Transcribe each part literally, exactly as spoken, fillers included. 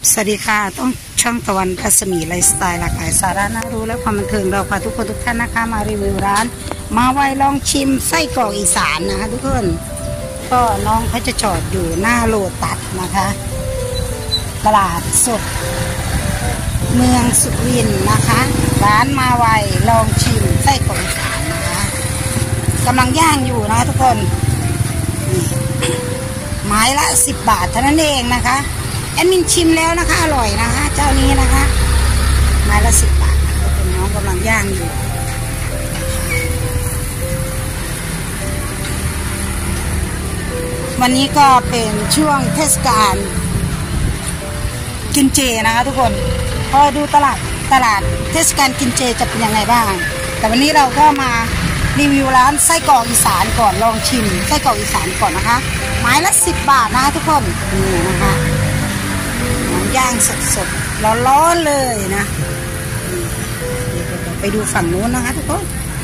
สวัสดีค่ะต้องช่องตะวันรัศมีไลฟ์สไตล์หลากหลายสาระน่ารู้และความบันเทิงเราพาทุกคนทุกท่านนะคะมารีวิวร้านมาไวลองชิมไส้กรอกอีสานนะคะทุกคนก็น้องเขาจะจอดอยู่หน้าโลตัสนะคะตลาดสดเมืองสุรินทร์นะคะร้านมาไวลองชิมไส้กรอกอีสานนะคะกำลังย่างอยู่นะคะทุกคนไม้ละสิบบาทเท่านั้นเองนะคะแอดมินชิมแล้วนะคะอร่อยนะคะเจ้านี้นะคะไม้ละสิบบาทเป็นน้องกำลังย่างอยู่วันนี้ก็เป็นช่วงเทศกาลกินเจนะคะทุกคนพอดูตลาดตลาดเทศกาลกินเจจะเป็นยังไงบ้างแต่วันนี้เราก็มารีวิวร้านไส้กรอกอีสานก่อนลองชิมไส้กรอกอีสานก่อนนะคะไม้ละสิบบาทนะคะทุกคนนี่นะคะย่างสดๆร้อนๆเลยนะไปดูฝั่งนู้นนะคะทุกคน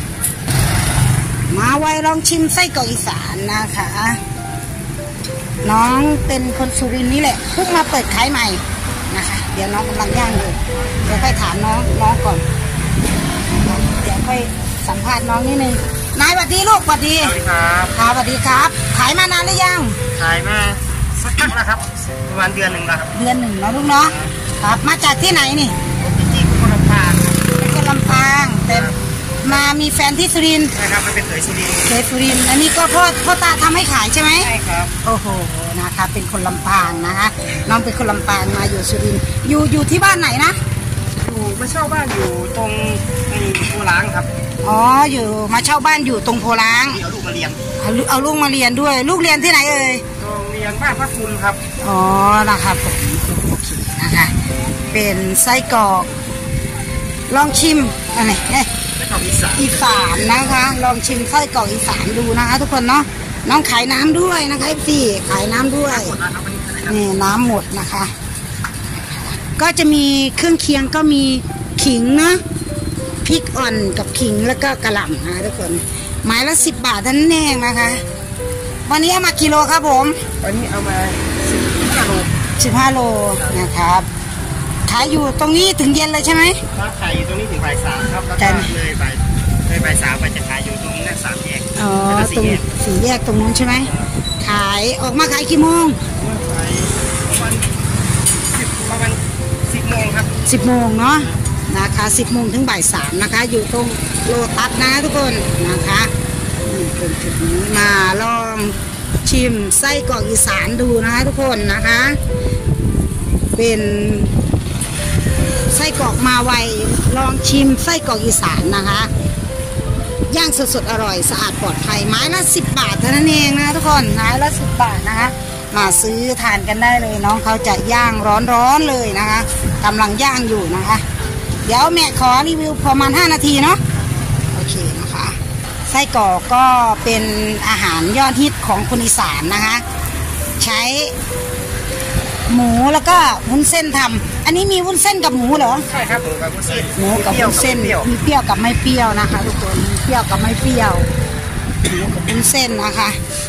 มาไวลองชิมไส้กรอกอีสานนะคะน้องเป็นคนสุรินทร์นี่แหละเพิ่งมาเปิดขายใหม่นะคะเดี๋ยวน้องกำลังย่างอยู่เดี๋ยวค่อยถามน้องน้องก่อนเดี๋ยวค่อยสัมภาษณ์น้องนิดนึงนายสวัสดีลูกสวัสดีครับครับสวัสดีครับขายมานานหรือยังขายมาสักพักแล้วครับประมาณเดือนหนึ่งแล้วครับเดือนหนึ่งแล้วลูกเนาะครับมาจากที่ไหนนี่ที่คนลำปางเป็นคนลำปางแต่มามีแฟนที่สุรินทร์ใช่ครับมันเป็นเขยสุรินทร์เขยสุรินทร์อันนี้ก็พ่อพ่อตาทำให้ขายใช่ไหมใช่ครับโอ้โหนะคะเป็นคนลำปางนะคะน้องเป็นคนลำปางมาอยู่สุรินทร์อยู่อยู่ที่บ้านไหนนะอยู่มาเช่าบ้านอยู่ตรงโพล้างครับอ๋ออยู่มาเช่าบ้านอยู่ตรงโพล้างเอาลูกมาเรียนเอาเอาลูกมาเรียนด้วยลูกเรียนที่ไหนเอ่ยโรงเรียนบ้านพระคุณครับอ๋อนะครับผมโอเคนะคะเป็นไส้กรอกลองชิมอะไรเนี่ยอีสานนะคะลองชิมไส้กรอกอีสานดูนะคะทุกคนเนาะน้องขายน้ำด้วยนะคะพี่ขายน้ำด้วยนี่น้ำหมดนะคะก็จะมีเครื่องเคียงก็มีขิงนะพริกอ่อนกับขิงแล้วก็กระหล่ำนะทุกคนไม้ละสิบบาทนั่นเองนะคะวันนี้เอามากิโลครับผมวันนี้เอามาสิบห้าโลสิบห้าโลนะครับขายอยู่ตรงนี้ถึงเย็นเลยใช่ไหมครับขายอยู่ตรงนี้ถึงบ่ายสามครับแล้วก็เลยบ่ายเลยบ่ายสามไปจะขายอยู่ตรงนี้นะสามแยกอ๋อตรงสี่แยกตรงนู้นใช่ไหมขายออกมาขายกี่โมงขายประมาณสิบประมาณสิบโมงครับสิบโมงเนาะนะคะสิบโมงถึงบ่ายสามนะคะอยู่ตรงโลตัสนะทุกคนนะคะตรงจุดนี้มาลองชิมไส้กรอกอีสานดูนะคะทุกคนนะคะเป็นไส้กรอกมาไวลองชิมไส้กรอกอีสานนะคะย่างสดๆอร่อยสะอาดปลอดภัยไม้ละสิบบาทเท่านั้นเองนะทุกคนไม้ละสิบบาทนะคะมาซื้อทานกันได้เลยน้องเขาจะย่างร้อนๆเลยนะคะกำลังย่างอยู่นะคะเดี๋ยวแม่ขอรีวิวประมาณห้านาทีเนาะโอเคนะคะไส้กรอกก็เป็นอาหารยอดฮิตของคนอีสานนะคะใช้หมูแล้วก็วุ้นเส้นทำอันนี้มีวุ้นเส้นกับหมูเหรอใช่ครับหมูกับวุ้นเส้นหมูกับวุ้นเส้นมีเปรี้ยวกับไม่เปรี้ยวนะคะทุกคนมีเปรี้ยวกับไม่เปรี้ยวหมูกับวุ้นเส้นนะคะ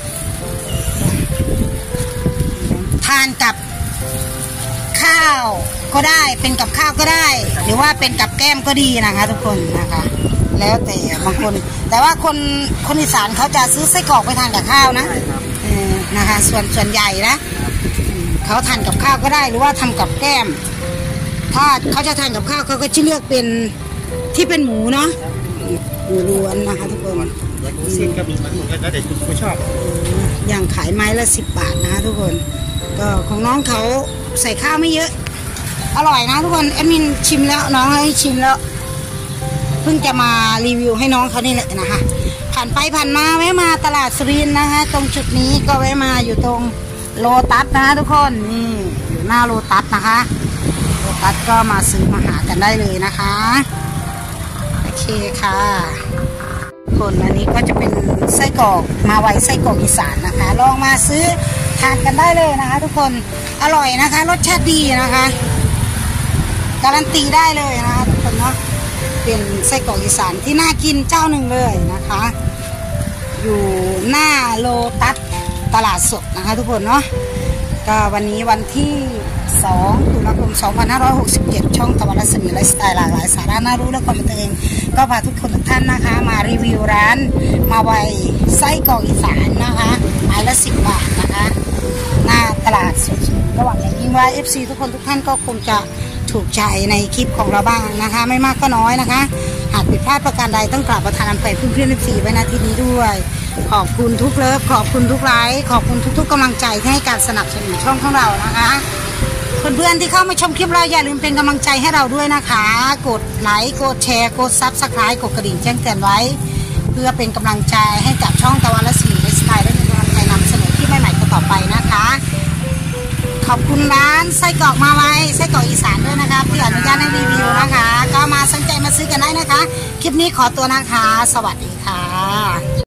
ทานกับข้าวก็ได้เป็นกับข้าวก็ได้หรือว่าเป็นกับแก้มก็ดีนะคะทุกคนนะคะแล้วแต่บางคนแต่ว่าคนคนอีสานเขาจะซื้อไส้กรอกไปทานกับข้าวนะนะคะส่วนส่วนใหญ่นะเขาทานกับข้าวก็ได้หรือว่าทำกับแก้มถ้าเขาจะทานกับข้าวเขาก็จะเลือกเป็นที่เป็นหมูเนาะหมูล้วนนะคะทุกคนซิ่งก็มีบางคนก็แต่คุณชอบอย่างขายไม้ละสิบบาทนะคะทุกคนก็ของน้องเขาใส่ข้าวไม่เยอะอร่อยนะทุกคนแอดมินชิมแล้วน้องให้ชิมแล้วเพิ่งจะมารีวิวให้น้องเขานี่แหละนะคะผ่านไปผ่านมาแวะมาตลาดสุรินทร์นะคะตรงจุดนี้ก็แวะมาอยู่ตรงโลตัสนะทุกคนนี่อยู่หน้าโลตัสนะคะโลตัสก็มาซื้อมาหากันได้เลยนะคะโอเคค่ะคนอันนี้ก็จะเป็นไส้กรอกมาไวไส้กรอกอีสานนะคะลองมาซื้อทานกันได้เลยนะคะทุกคนอร่อยนะคะรสชาติดีนะคะการันตีได้เลยนะคะทุกคนเนาะเป็นไส้กรอกอีสานที่น่ากินเจ้าหนึ่งเลยนะคะอยู่หน้าโลตัสตลาดสดนะคะทุกคนเนาะก็วันนี้วันที่สองตุลาคมสองพันห้าร้อยหกสิบเจ็ดช่องตะวันรัศมีไลฟ์สไตล์หลากหลายสาระน่ารู้และความบันเทิงก็พาทุกคนทุกท่านนะคะมารีวิวร้านมาไวไส้กรอกอีสานนะคะไม้ละสิบบาทนะคะหน้าตลาดสดระหว่างอย่างยิ่งว่า เอฟ ซี ทุกคนทุกท่านก็คงจะถูกใจในคลิปของเราบ้างนะคะไม่มากก็น้อยนะคะหากผิดพลาดประการใดต้องกราบประทานอภัยเพื่อนเพื่อน เอฟ ซี ไว้ณที่นี้ด้วยขอบคุณทุกเลิฟขอบคุณทุกไลค์ขอบคุณทุกๆกำลังใจที่ให้การสนับสนุนช่องของเรานะคะเพื่อนๆที่เข้ามาชมคลิปเราอย่าลืมเป็นกำลังใจให้เราด้วยนะคะกดไลค์กดแชร์กดซับสไครต์กดกระดิ่งแจ้งเตือนไว้เพื่อเป็นกำลังใจให้กับช่องตะวันรัศมีไลฟ์สไตล์ได้มีกำลังใจนำเสนอคลิปใหม่ๆต่อไปนะคะขอบคุณร้านไส้กรอกมาไว้ไส้กรอกอีสานด้วยนะคะที่อนุญาตให้รีวิวนะคะก็มาสนใจมาซื้อกันได้นะคะคลิปนี้ขอตัวนะคะสวัสดีค่ะ